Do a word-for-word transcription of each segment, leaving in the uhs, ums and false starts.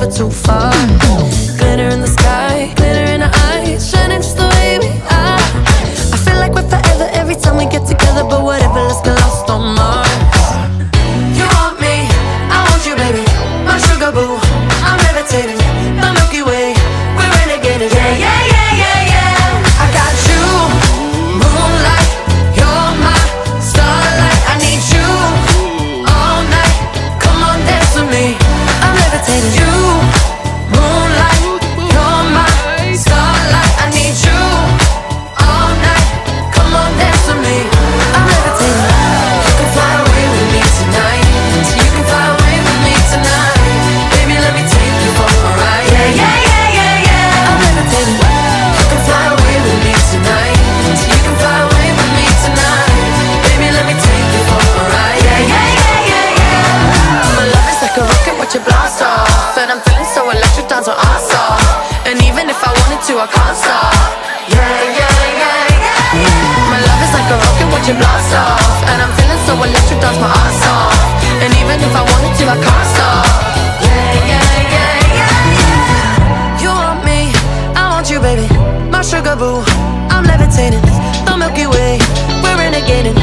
but too far. Glitter in the sky, glitter in our eyes, shining just the way we are. I feel like we're forever every time we get together, but whatever, let's get lost on Mars. You want me, I want you, baby, my sugar boo. I'm levitating, the Milky Way, we're renegading. Yeah, yeah, yeah, yeah, yeah. I got you, moonlight, you're my starlight. I need you all night, come on dance with me. I'm levitating. You, moonlight, you're my starlight. I need you all night, come on dance with me. I'm levitating. You can fly away with me tonight. You can fly away with me tonight. Baby, let me take you for a ride. Yeah, yeah, yeah, yeah, yeah. I'm levitating. You can fly away with me tonight. You can fly away with me tonight. Baby, let me take you for a ride. Yeah, yeah, yeah, yeah, yeah. My love is like a rocket, watch it blast off. And I'm feeling so electric, dance on our off. And even if I wanted to, I can't stop. Yeah, yeah, yeah, yeah. My love is like a rocket, watch it blast off. And I'm feeling so electric, dance my ass off. And even if I wanted to, I can't stop. Yeah, yeah, yeah, yeah, yeah. You want me, I want you, baby, my sugar boo. I'm levitating, the Milky Way, we're renegading.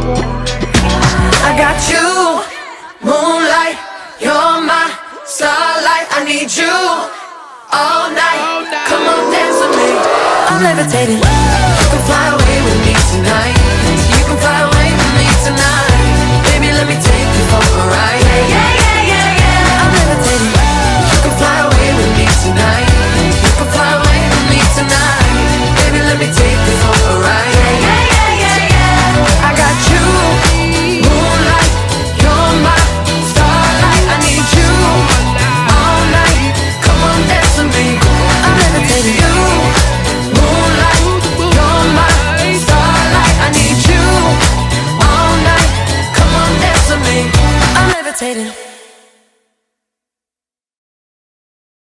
I got you, moonlight, you're my starlight. I need you all night, come on dance with me. I'm levitating. You can fly away with me tonight. You can fly away with me tonight. Baby, let me take you for a ride. Yeah, yeah, yeah, yeah, yeah. I'm levitating. You can fly away with me tonight. You can fly away with me tonight. Baby, let me take you for a ride. Yeah, yeah, yeah, yeah, yeah. I got you, moonlight, you're my starlight. I need you all night, come on dance with me. I'm levitating. You, moonlight, you're my starlight. I need you all night, come on dance with me. I'm levitating.